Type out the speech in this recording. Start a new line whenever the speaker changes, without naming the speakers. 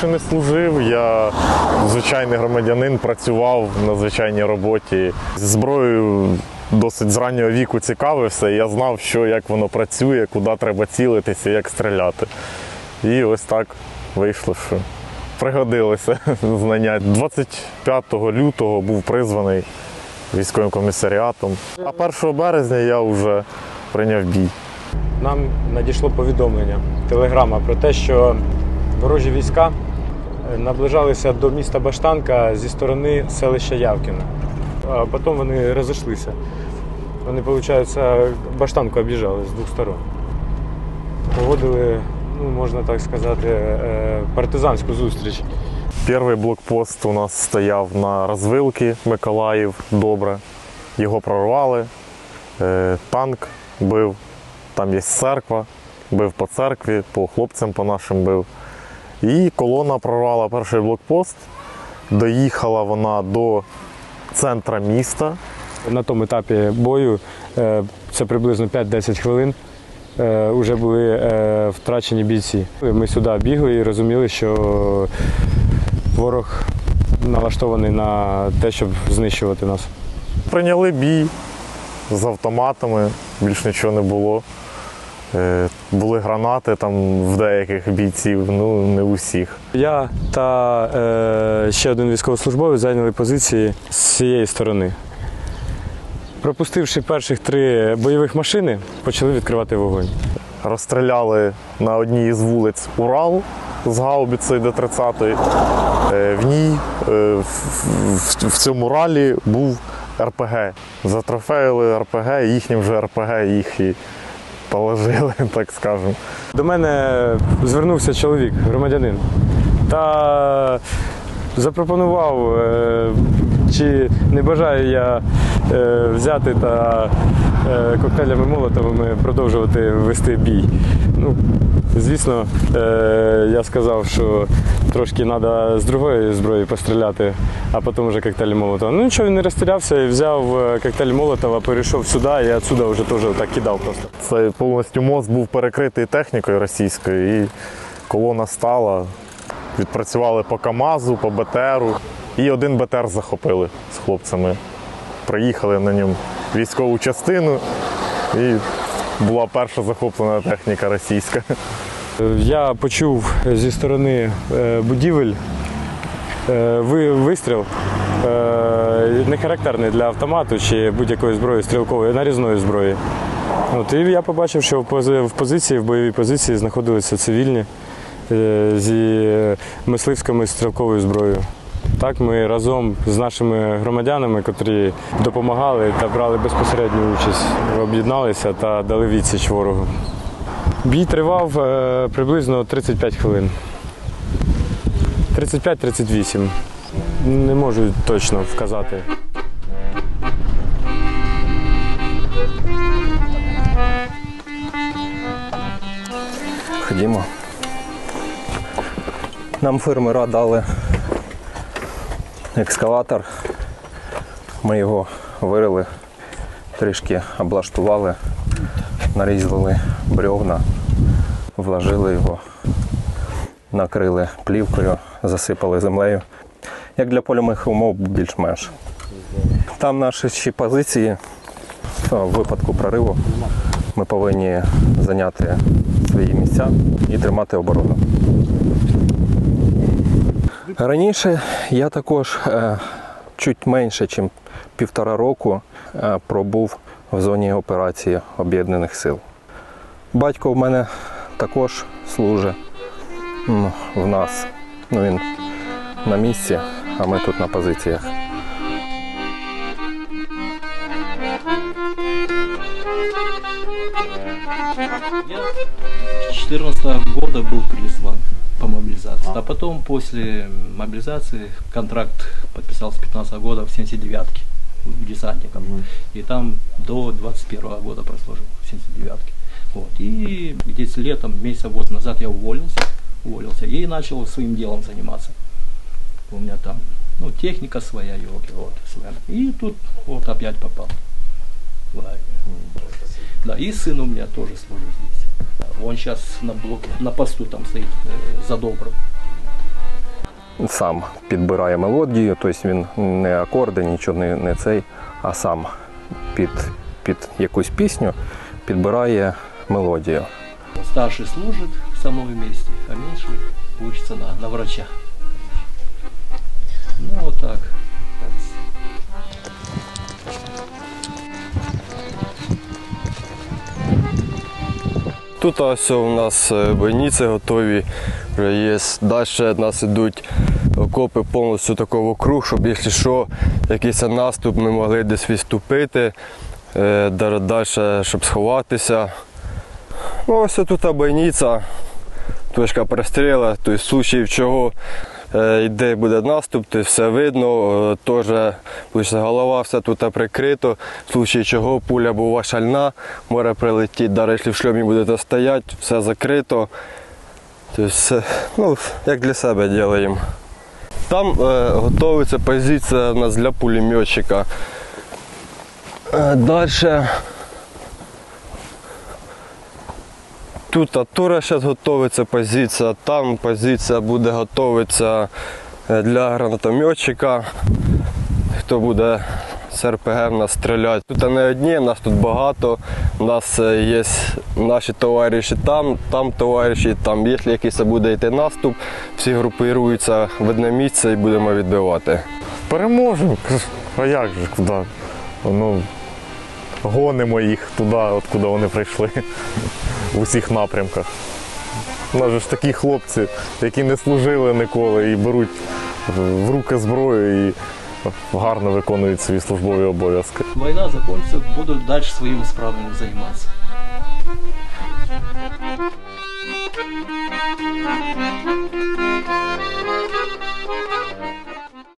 більше не служив, я звичайний громадянин, працював на звичайній роботі. Зброєю досить з раннього віку цікавився, і я знав, що, як воно працює, куди треба цілитися, як стріляти. І ось так вийшло, що пригодилося знання. 25 лютого був призваний військовим комісаріатом, а 1 березня я вже прийняв бій.
Нам надійшло повідомлення, телеграма про те, що ворожі війська наближалися до міста Баштанка зі сторони селища Явкіно. А потім вони розійшлися. Вони, виходить, Баштанку об'їжджали з двох сторон. Проводили, можна так сказати, партизанську зустріч.
Перший блокпост у нас стояв на розвилці Миколаїв, добре. Його прорвали, танк бив, там є церква, бив по церкві, по хлопцям по нашим бив. І колона прорвала перший блокпост, доїхала вона до центра міста.
На тому етапі бою, це приблизно 5-10 хвилин, вже були втрачені бійці. Ми сюди бігли і розуміли, що ворог налаштований на те, щоб знищувати нас.
Прийняли бій з автоматами, більш нічого не було. Були гранати там в деяких бійців, не у всіх.
Я та ще один військовослужбовець зайняли позиції з цієї сторони. Пропустивши перших 3 бойових машини, почали відкривати вогонь.
Розстріляли на одній із вулиць Урал з гаубицею Д-30. В ній, в цьому Уралі був РПГ. Затрофеїли РПГ, їхнім вже РПГ їх і положили, так скажемо.
До мене звернувся чоловік, громадянин, та запропонував, чи не бажаю я взяти та коктейлями Молотовими продовжувати вести бій. Звісно, я сказав, що трошки треба з другої зброї постріляти, а потім вже коктейлі Молотова. Нічого, він не розстрілявся і взяв коктейль Молотова, перейшов сюди і відсюди вже теж так кидав просто.
Цей повністю мост був перекритий технікою російською, і колона стала. Відпрацювали по КАМАЗу, по БТРу. І один БТР захопили з хлопцями. Приїхали на ньому в військову частину, і була перша захоплена техніка російська.
Я почув зі сторони будівель вистріл, не характерний для автомату чи будь-якої зброї стрілкової, нарізної зброї. І я побачив, що в бойовій позиції знаходилися цивільні зі мисливською стрілковою зброєю. Так, ми разом з нашими громадянами, котрі допомагали та брали безпосередню участь, об'єдналися та дали відсіч ворогу. Бій тривав приблизно 35 хвилин. 35-38. Не можу точно вказати.
Ходімо. Нам фермера дали екскаватор. Ми його вирили, трішки облаштували, нарізали бревна, вложили його, накрили плівкою, засипали землею. Як для польових умов, більш-менш. Там наші ще позиції. В випадку прориву ми повинні зайняти свої місця і тримати оборону. Раніше я також чуть менше, ніж 1,5 року пробув в зоні операції Об'єднаних сил. Батько в мене також служить в нас. Він на місці, а ми тут на позиціях.
Я с 2014 года был призван по мобилизации. А потом после мобилизации контракт подписал с 15 года в 79-ке десантником. И там до 21 года прослужил в 79-ке. Вот. И где-то летом, месяца 8 назад я уволился и начал своим делом заниматься. У меня там техника своя, и тут вот опять попал в армию. Да, и сын у меня тоже служит здесь. Он сейчас на блоке, на посту там стоит за Добрым.
сам підбирає мелодію, тобто він не акорди, нічого не цей, а сам під якусь пісню підбирає мелодію.
Старший служит со мной вместе, а меньший учится на врача. Ну вот так.
Тут ось у нас бойниці готові, вже є. Далі в нас йдуть окопи повністю такого вокруг, щоб якщо що, якийсь наступ, ми могли десь відступити, далі, щоб сховатися. Ну, ось тут бойниця, точка прострілу, тобто в случаї чого йде буде наступ, то все видно, теж голова вся тут прикрита, в случаї чого пуля бува шальна, може прилетіти, навіть якщо в шльомі будете стояти, все закрито. Тобто все, ну, як для себе робимо. Там готується позиція у нас для пулеметчика. Далі тут теж зараз готується позиція, там позиція буде готуватися для гранатометчика, хто буде з РПГ в нас стріляти. Тут не одні, нас тут багато, у нас є наші товариші там товариші, там, якщо якийсь буде йти наступ, всі групируються в одне місце і будемо відбивати.
Переможемо. А як же, куди? Ну, гонимо їх туди, от куди вони прийшли. В усіх напрямках. У нас же ж такі хлопці, які не служили ніколи і беруть в руки зброю і гарно виконують свої службові обов'язки.
Война закончится, буду дальше своими справами заниматься.
Thank you.